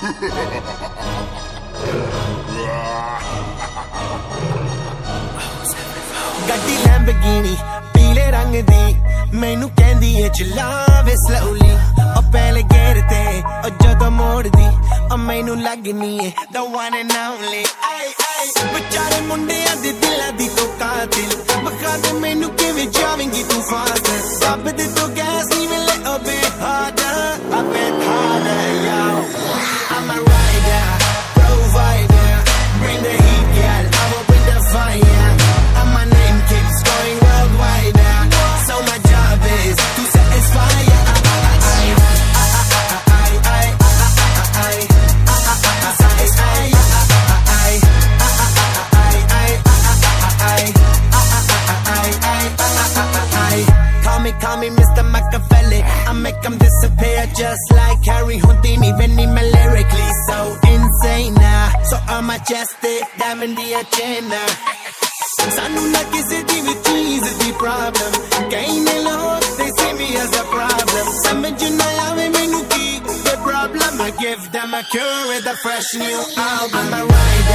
ਗੱਡੀ ਲੈਂਬਰਗਿਨੀ ਪੀਲੇ ਰੰਗ ਦੀ ਮੈਨੂੰ ਕਹਿੰਦੀ ਏ ਚਲਾਵੇ slowly ਉਹ ਪਹਿਲੇ ਗੇਰ ਤੇ ਉਹ ਜਦੋਂ ਮੋੜਦੀ ਉਹ ਮੈਨੂੰ ਲੱਗਨੀ ਏ the one and only ਵਿਚਾਰੇ ਮੁੰਡਿਆਂ ਦੇ ਦਿਲਾਂ ਦੀ ਤੂੰ ਕਾਤਿਲ ਬਖਾ ਦੇ ਮੈਨੂੰ ਕਿਵੇਂ ਜਾਵੇਂਗੀ ਤੂੰ ਫਾਸਟ ਰੱਬ ਦੇ ਤੋਂ ਗੈਸ ਨਹੀਂ ਮਿਲੇ ਉਹ ਬੇਹਾਦਾ yo I'm a rider provider bring the heat girl I will bring the fire and my name keeps going worldwide so my job is to satisfy Call me Mr. Machiavelli I make them disappear just like Harry Houdini Vinny me lyrically so insane so I'm majestic diamond the agenda Sanu na kisi di vi cheese di problem Kaine log they see me as a problem Samajh na aave mainu ki the problem I give them a cure with a fresh new album I'm a rider